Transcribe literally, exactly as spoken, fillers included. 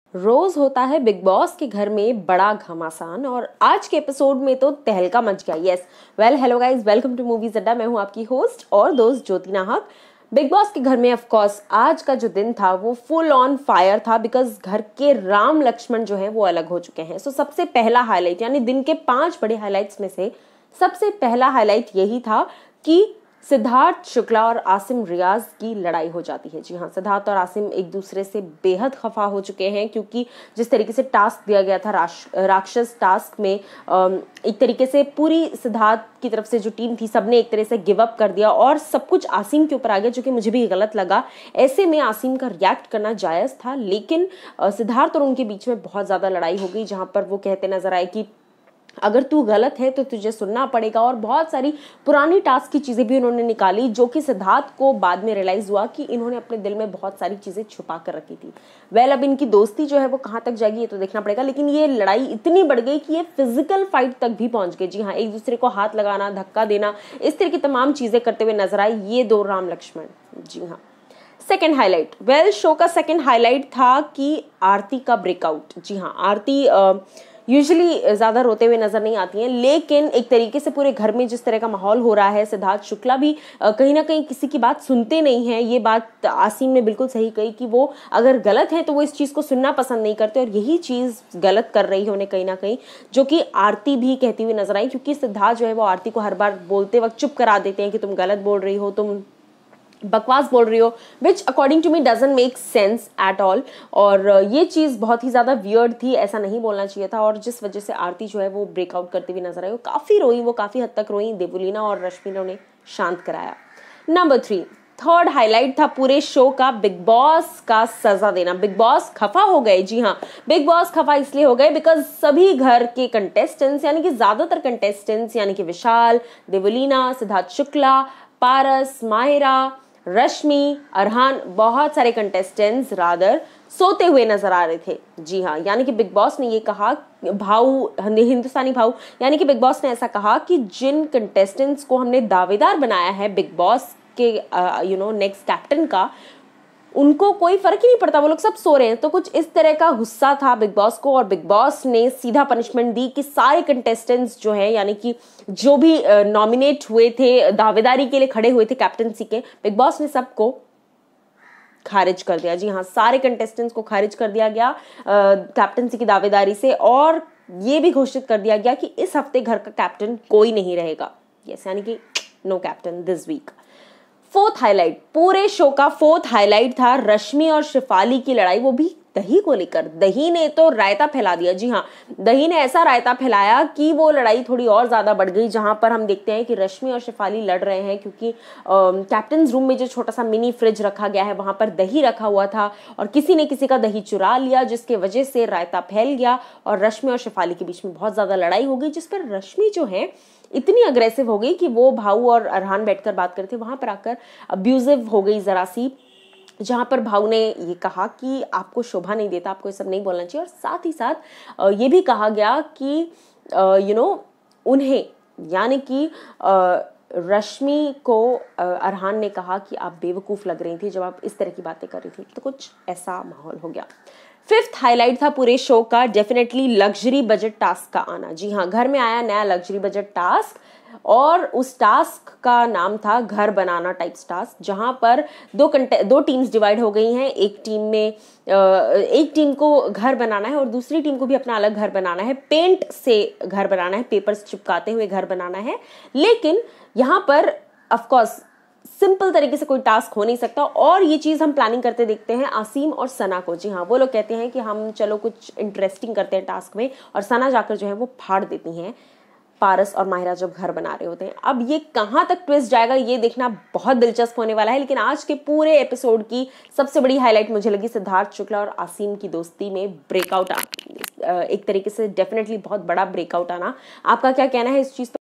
रोज होता है Bigg Boss के घर में बड़ा घमासान और आज के एपिसोड में तो तहलका मच गया। Yes well hello guys, welcome to movies Adda. मैं हूं आपकी होस्ट और दोस्त ज्योति नाहक। बिग बॉस के घर में ऑफ कोर्स आज का जो दिन था वो फुल ऑन फायर था, बिकॉज घर के राम लक्ष्मण जो है वो अलग हो चुके हैं। सो so, सबसे पहला हाईलाइट यानी दिन के पांच बड़े हाईलाइट्स में से सबसे पहला हाईलाइट यही था कि सिद्धार्थ शुक्ला और आसिम रियाज की लड़ाई हो जाती है। जी हाँ, सिद्धार्थ और आसिम एक दूसरे से बेहद खफा हो चुके हैं क्योंकि जिस तरीके से टास्क दिया गया था राक्षस टास्क में, एक तरीके से पूरी सिद्धार्थ की तरफ से जो टीम थी सबने एक तरह से गिव अप कर दिया और सब कुछ आसिम के ऊपर आ गया, जो कि मुझे भी गलत लगा। ऐसे में आसिम का रिएक्ट करना जायज था, लेकिन सिद्धार्थ और उनके बीच में बहुत ज्यादा लड़ाई हो गई, जहां पर वो कहते नजर आए कि अगर तू गलत है तो तुझे सुनना पड़ेगा। और बहुत सारी पुरानी टास्क की चीजें भी उन्होंने निकाली, जो कि सिद्धार्थ को बाद में रियलाइज हुआ कि इन्होंने अपने दिल में बहुत सारी चीजें छुपा कर रखी थी। वेल अब इनकी दोस्ती जो है वो कहां तक जाएगी ये तो देखना पड़ेगा, लेकिन ये लड़ाई इतनी बढ़ गई कि ये फिजिकल फाइट तक भी पहुंच गई। जी हाँ, एक दूसरे को हाथ लगाना, धक्का देना, इस तरह की तमाम चीजें करते हुए नजर आए ये दो राम लक्ष्मण। जी हाँ, सेकेंड हाईलाइट, वेल शो का सेकेंड हाईलाइट था कि आरती का ब्रेकआउट। जी हाँ, आरती यूजुअली ज्यादा रोते हुए नजर नहीं आती हैं, लेकिन एक तरीके से पूरे घर में जिस तरह का माहौल हो रहा है, सिद्धार्थ शुक्ला भी कहीं ना कहीं किसी की बात सुनते नहीं हैं। ये बात आसिम ने बिल्कुल सही कही कि वो अगर गलत है तो वो इस चीज को सुनना पसंद नहीं करते, और यही चीज गलत कर रही है उन्हें कहीं ना कहीं, जो कि आरती भी कहती हुई नजर आई। क्योंकि सिद्धार्थ जो है वो आरती को हर बार बोलते वक्त चुप करा देते हैं कि तुम गलत बोल रही हो, तुम बकवास बोल रही हो, which according to me doesn't make sense at all. और ये चीज बहुत ही ज्यादा वियर्ड थी, ऐसा नहीं बोलना चाहिए था, और जिस वजह से आरती जो है वो ब्रेकआउट करती हुई नजर आई। वो काफी रोई, वो काफी हद तक रोई। देवुलीना और रश्मि ने उन्हें शांत कराया। नंबर थ्री, थर्ड हाईलाइट था पूरे शो का बिग बॉस का सजा देना। बिग बॉस खफा हो गए। जी हाँ, बिग बॉस खफा इसलिए हो गए बिकॉज सभी घर के कंटेस्टेंट्स यानी कि ज्यादातर कंटेस्टेंट्स यानी कि विशाल, देवुलीना, सिद्धार्थ शुक्ला, पारस, माहिरा, रश्मि, अरहान, बहुत सारे कंटेस्टेंट्स रादर सोते हुए नजर आ रहे थे। जी हाँ, यानी कि बिग बॉस ने ये कहा, भाऊ हिंदुस्तानी भाऊ यानी कि बिग बॉस ने ऐसा कहा कि जिन कंटेस्टेंट्स को हमने दावेदार बनाया है बिग बॉस के यू नो नेक्स्ट कैप्टन का, उनको कोई फर्क ही नहीं पड़ता, वो लोग सब सो रहे हैं। तो कुछ इस तरह का गुस्सा था बिग बॉस को, और बिग बॉस ने सीधा पनिशमेंट दी कि सारे कंटेस्टेंट्स जो है यानी कि जो भी नॉमिनेट हुए थे, दावेदारी के लिए खड़े हुए थे कैप्टनसी के, बिग बॉस ने सबको खारिज कर दिया। जी हाँ, सारे कंटेस्टेंट्स को खारिज कर दिया गया कैप्टनसी की दावेदारी से, और ये भी घोषित कर दिया गया कि इस हफ्ते घर का कैप्टन कोई नहीं रहेगा। यस, यानी कि no captain this week. Fourth highlight, पूरे शो का फोर्थ हाईलाइट था रश्मि और शेफाली की लड़ाई, वो भी दही को लेकर। दही ने तो रायता फैला दिया। जी हाँ, दही ने ऐसा रायता फैलाया कि वो लड़ाई थोड़ी और ज्यादा बढ़ गई, जहां पर हम देखते हैं कि रश्मि और शेफाली लड़ रहे हैं क्योंकि कैप्टन रूम में जो छोटा सा मिनी फ्रिज रखा गया है वहां पर दही रखा हुआ था, और किसी ने किसी का दही चुरा लिया, जिसके वजह से रायता फैल गया और रश्मि और शेफाली के बीच में बहुत ज्यादा लड़ाई हो गई, जिस पर रश्मि जो है इतनी अग्रेसिव हो गई कि वो भाऊ और अरहान बैठकर बात कर रहे थे, वहां पर आकर अब्यूजिव हो गई जरा सी, जहां पर भाऊ ने ये कहा कि आपको शोभा नहीं देता, आपको ये सब नहीं बोलना चाहिए। और साथ ही साथ ये भी कहा गया कि यू नो उन्हें यानी कि रश्मि को अरहान ने कहा कि आप बेवकूफ लग रही थी जब आप इस तरह की बातें कर रही थी। तो कुछ ऐसा माहौल हो गया। फिफ्थ हाईलाइट था पूरे शो का डेफिनेटली लग्जरी बजट टास्क का आना। जी हाँ, घर में आया नया लग्जरी बजट टास्क, और उस टास्क का नाम था घर बनाना टाइप्स टास्क, जहां पर दो कंटे दो टीम्स डिवाइड हो गई हैं। एक टीम में एक टीम को घर बनाना है और दूसरी टीम को भी अपना अलग घर बनाना है, पेंट से घर बनाना है, पेपर्स चिपकाते हुए घर बनाना है। लेकिन यहाँ पर ऑफ कोर्स सिंपल तरीके से कोई टास्क हो नहीं सकता, और ये चीज हम प्लानिंग करते देखते हैं आसिम और सना को। जी हाँ, वो लोग कहते हैं कि हम चलो कुछ इंटरेस्टिंग करते हैं टास्क में, और सना जाकर जो है वो फाड़ देती हैं पारस और माहिरा जब घर बना रहे होते हैं। अब ये कहां तक ट्विस्ट जाएगा ये देखना बहुत दिलचस्प होने वाला है, लेकिन आज के पूरे एपिसोड की सबसे बड़ी हाईलाइट मुझे लगी सिद्धार्थ शुक्ला और आसिम की दोस्ती में ब्रेकआउट, एक तरीके से डेफिनेटली बहुत बड़ा ब्रेकआउट आना। आपका क्या कहना है इस चीज पर?